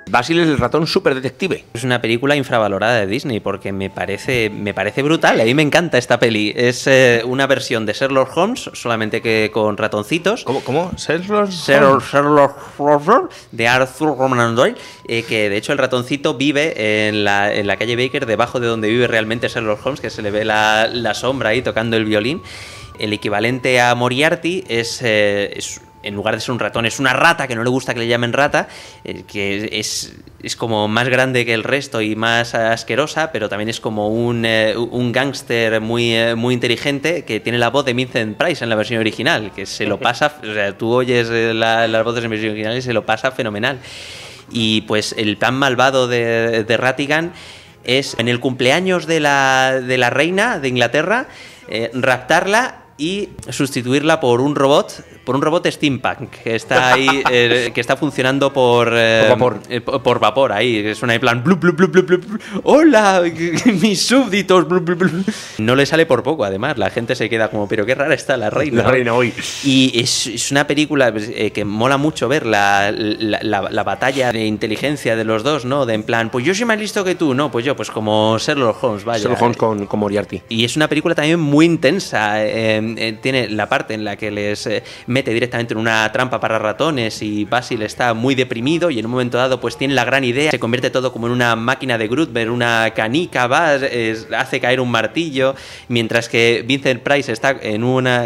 Basil es el ratón súper detective. Es una película infravalorada de Disney porque me parece brutal. A mí me encanta esta peli. Es una versión de Sherlock Holmes, solamente que con ratoncitos. ¿Cómo? Sherlock Holmes de Arthur Conan Doyle, que de hecho el ratoncito vive en la calle Baker, debajo de donde vive realmente Sherlock Holmes, que se le ve la sombra ahí tocando el violín. El equivalente a Moriarty es en lugar de ser un ratón, es una rata, que no le gusta que le llamen rata, que es como más grande que el resto y más asquerosa, pero también es como un gángster muy inteligente, que tiene la voz de Vincent Price en la versión original, que se lo pasa, o sea, tú oyes las voces en versión original y se lo pasa fenomenal. Y pues el plan malvado de Ratigan es, en el cumpleaños de la reina de Inglaterra, raptarla y sustituirla por un robot steampunk que está ahí, que está funcionando por vapor ahí, que suena en plan blup, blup, blup, blup, blup. Hola, mis súbditos, blup, blup, blup. No le sale por poco, además la gente se queda como, pero qué rara está la reina hoy. Y es una película que mola mucho ver la batalla de inteligencia de los dos, ¿no? De en plan, pues yo soy más listo que tú, no, pues yo, pues como Sherlock Holmes, vaya. Sherlock Holmes con Moriarty. Y es una película también muy intensa. Tiene la parte en la que les mete directamente en una trampa para ratones y Basil está muy deprimido y en un momento dado pues tiene la gran idea, se convierte todo como en una máquina de Grudber, una canica, hace caer un martillo, mientras que Vincent Price está en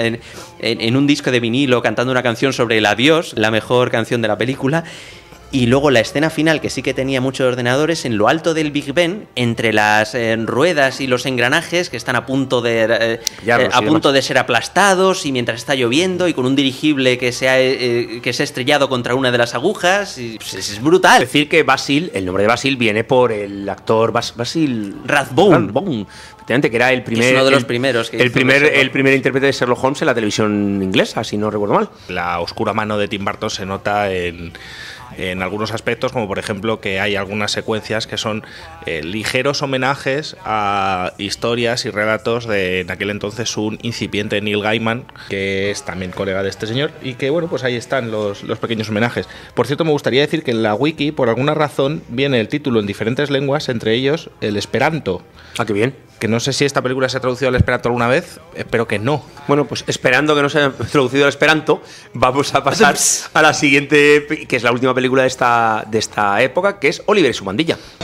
un disco de vinilo cantando una canción sobre el adiós, la mejor canción de la película. Y luego la escena final, que sí que tenía muchos ordenadores, en lo alto del Big Ben, entre las ruedas y los engranajes que están a punto de ser aplastados, y mientras está lloviendo, y con un dirigible que se ha estrellado contra una de las agujas. Y, pues, es brutal. Es decir, que Basil, el nombre de Basil viene por el actor Basil Rathbone. Efectivamente, que era el primer. Es uno de los primeros. El primer intérprete de Sherlock Holmes en la televisión inglesa, si no recuerdo mal. La oscura mano de Tim Burton se nota en algunos aspectos, como por ejemplo que hay algunas secuencias que son ligeros homenajes a historias y relatos de en aquel entonces un incipiente Neil Gaiman, que es también colega de este señor, y que bueno, pues ahí están los pequeños homenajes. Por cierto, me gustaría decir que en la wiki, por alguna razón, viene el título en diferentes lenguas, entre ellos el esperanto. Ah, qué bien. Que no sé si esta película se ha traducido al esperanto alguna vez, espero que no. Bueno, pues esperando que no se haya traducido al esperanto, vamos a pasar a la siguiente, que es la última película de esta época, que es Oliver y su pandilla.